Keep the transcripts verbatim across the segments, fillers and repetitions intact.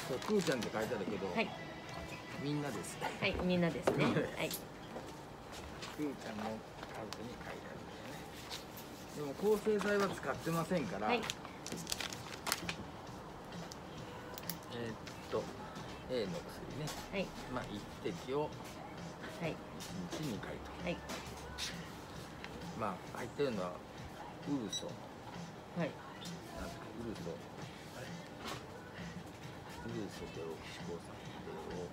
そうくーちゃんって書いてあるけど、 はい、 みんなです。 はい、みんなですね。はい。 くーちゃんのカウトに書いてあるんだよね。でも抗生剤は使ってませんから、 はい、 えーっと A の薬ね、 はい、 まあ一滴をはい、 いちにちにかいと、 はい、 まあ入ってるのはウルソ、 はい、 なんだっけウルソ、ウルソデオキシコ酸、デオ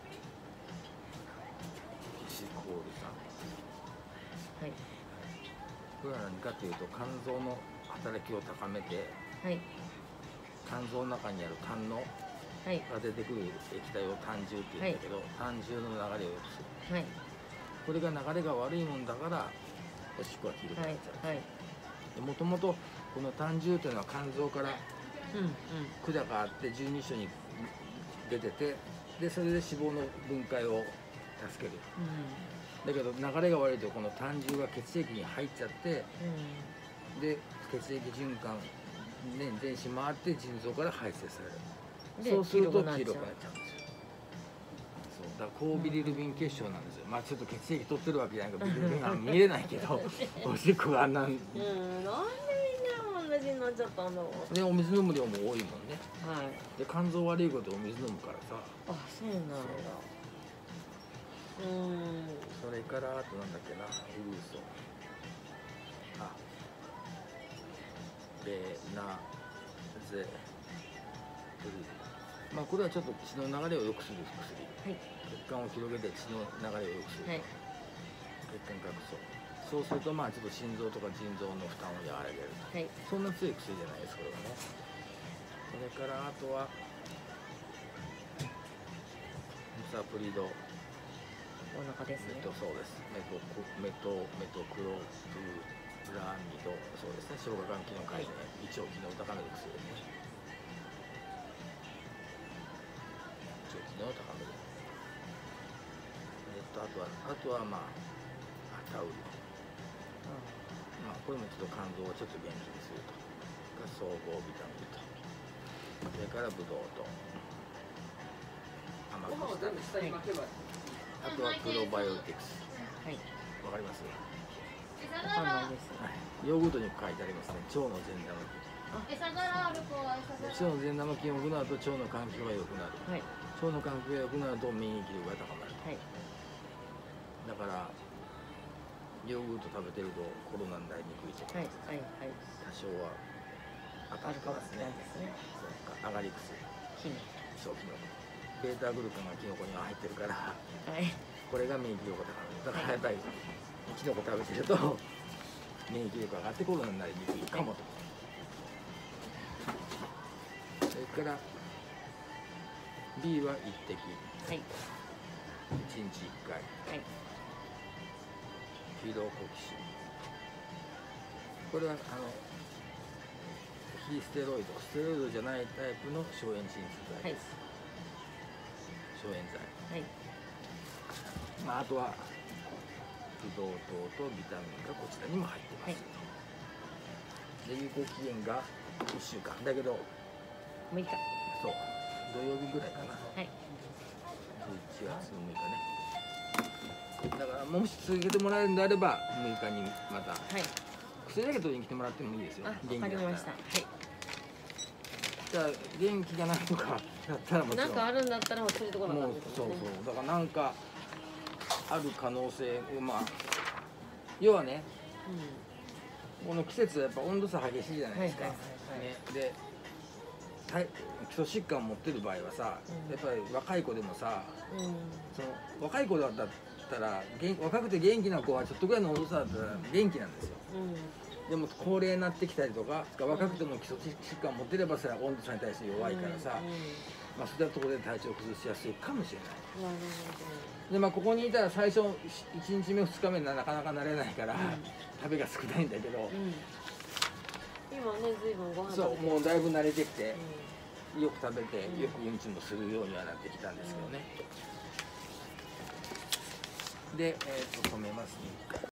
キシコール酸。 はい、 これは何かというと肝臓の働きを高めて、 はい、 肝臓の中にある胆のはい、 が出てくる液体を胆汁って言うんだけど、胆汁の流れを良くする。 はい、 これが流れが悪いもんだからおしっこが黄色くなっちゃう。 はい、 もともとこの胆汁というのは肝臓からうん、うん、 管があって十二指腸に出てて、でそれで脂肪の分解を助ける。だけど流れが悪いとこの胆汁が血液に入っちゃって、 うん、 で血液循環、ね、全身回って腎臓から排泄される。 でそうすると黄黄色く色くなっちゃうんですよ。そうだから高ビリルビン結晶なんですよ。まあちょっと血液取ってるわけじゃないからビリルビンが見えないけどおしっこがあんな、 うん、なんでみんな同じになっちゃったんだろう。 でお水飲む量も多いもんね。 はい。 で肝臓悪いことお水飲むからさ。 あ、そうなんだ。うん。 それからあとなんだっけな、ウルソ、あ、ベナゼル、まあこれはちょっと血の流れを良くする薬。 はい。 血管を広げて血の流れを良くする。 はい。 血管拡張。そうするとまあちょっと心臓とか腎臓の負担を和らげると。 はい。 そんな強い薬じゃないですこれはね。それからあとはムサプリド。 お腹ですね。 メトそうです。メトコメトメトクロプラミド、そうですね。消化管機能改善、胃腸機能を高める薬ですね。胃腸機能を高める。えっとあとはあとはまあタウリン。まあこれもちょっと肝臓をちょっと元気にすると。が総合ビタミンと。それからブドウと甘くした。 はい。 あとはプロバイオティクス。 はい。 わかります？ わかんないです。 ヨーグルトに書いてありますね。腸の善玉菌。腸の善玉菌を補うと腸の環境が良くなる。 はい。 腸の環境が良くなると免疫力が高まる。 はい。 だからヨーグルト食べてるとコロナになりにくいとか、 はい。はい。はい。 多少は当たってますね。 ですね。 そうか、上がり薬。 キノそうキノコ。ベータグルカンがキノコには入ってるから、 コ。はい。 これが免疫力が高まる。だからやっぱりキノコ食べてると免疫力が上がってコロナになりにくいかもと。それから B は一滴。 はい。 いちにちいっかい。 はい。 フィロコキシン。これはあの非ステロイド、ステロイドじゃないタイプの消炎鎮痛剤です。消炎剤。 はい。 まああとはブドウ糖とビタミンがこちらにも入ってます。はい、で有効期限がいっしゅうかんだけどむいか。 そう土曜日ぐらいかな。 はい。 じゅういちがつのむいかね。だからもし続けてもらえるんであればむいかにまた、はい、薬だけ取りに来てもらってもいいですよ。 あ、わかりました。はい。 じゃあ元気がないとかやったらもちろんなんかあるんだったらもうそういうところなんですね。 そうそうだからなんかある可能性、まあ要はね、うん、この季節やっぱ温度差激しいじゃないですか。で基礎疾患を持ってる場合はさ、うん、やっぱり若い子でもさ、うん、その若い子だったら若くて元気な子はちょっとぐらいの温度差だったら元気なんですよ。うん、でも高齢になってきたりとか若くても基礎疾患を持ってればそれは温度差に対して弱いからさ、うんうん、まあそういったところで体調を崩しやすいかもしれない。でまあここにいたら最初いちにちめふつかめなかなか慣れないから、うん、食べが少ないんだけど、うん、 今ね随分ご飯そうもうだいぶ慣れてきて、うん、よく食べてよくうんちもするようにはなってきたんですけどね。うん、で、えー、と止めますね。